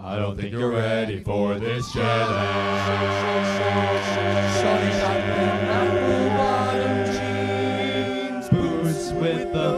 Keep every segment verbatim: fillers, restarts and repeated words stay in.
I don't think you're ready for this challenge. Shorty got them apple bottom jeans, boots with the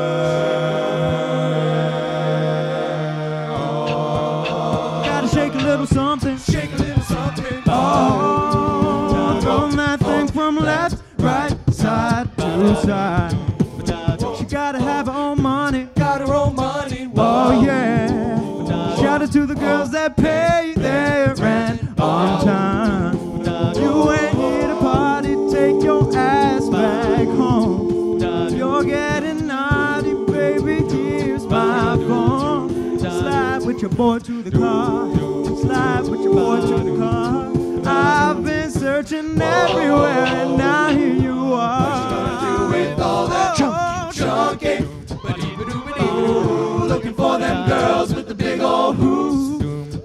fur. Oh. Gotta shake a little something, shake a little something. Oh, throwing that thing from left, right, side to side. She gotta have her own money, got her own money. Oh yeah. Shout out to the girls that pay their rent on time. You ain't here to party, take your ass back home. You're getting naughty, baby, here's my phone. Slide with your boy to the car, slide with your boy to the car. I've been searching everywhere and now here you are. What you gonna do with all that chunky, chunky? Ooh, looking for them girls with the big old hoops.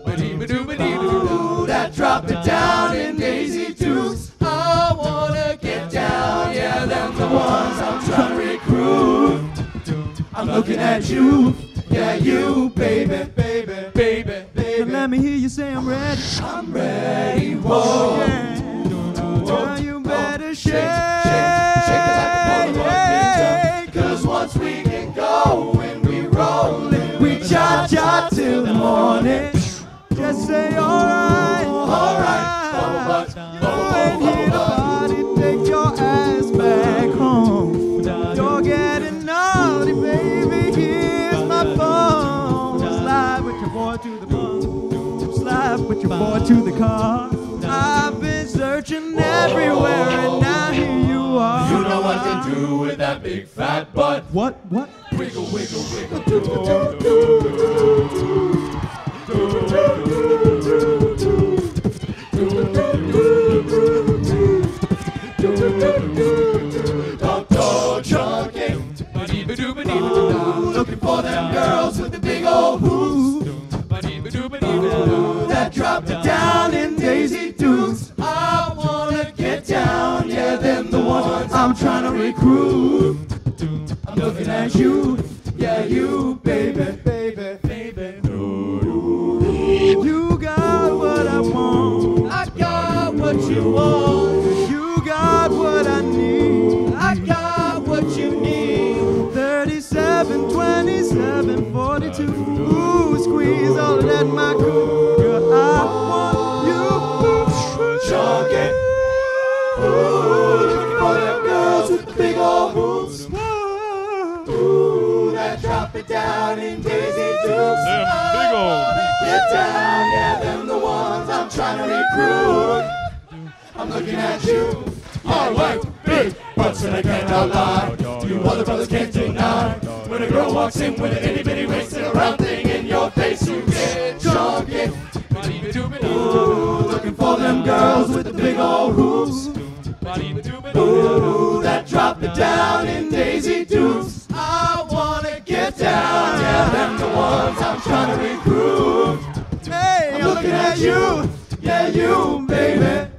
Ooh, that drop it down in Daisy Dukes. I wanna get down, yeah, them the ones I'm trying to recruit. I'm looking at you, yeah, you, baby, baby, baby, baby. Now let me hear you say I'm ready. I'm ready, whoa. Yeah. Girl, you better shake, shake, shake it like a Polaroid picture. Cause once we get going, we rollin', we cha-cha till the morning. Just say alright, alright. Bubble butt, bubble, bubble, bubble butt. Take your ass back home. You're getting naughty, baby. Here's my phone. Slide with your boy to the bar. Slide with your boy to the car. I've been searching everywhere and now here you are. You know what to do with that big fat butt. What? What? Wiggle, wiggle, wiggle. Do, do, do, do, do, do, looking for them girls with the big old hoops that dropped it down in Daisy Dukes. I wanna get down, yeah, them the ones I'm trying to recruit. I'm looking at you, yeah, you, baby, baby, baby. You got what I want. I got what you want. You got what I need. I got what you need. thirty-seven, twenty-seven, forty-two. Ooh, squeeze all of that, my cool girl. I want you. Chunky. Ooh, looking for them girls with the big old hoops. Ooh, that drop it down in Daisy Dukes. Them big old. Get down, yeah, them the ones I'm trying to recruit. I'm looking at you. I like big butts and I cannot lie. You other brothers can't deny. When a girl walks in with an itty bitty waist and a round thing in your face, you get chunky. Ooh, looking for them girls with the big old hoops. Ooh, that drop it down in Daisy Dukes. I wanna get down, yeah, them the ones I'm trying to recruit. Hey, I'm looking at you, yeah, you, baby.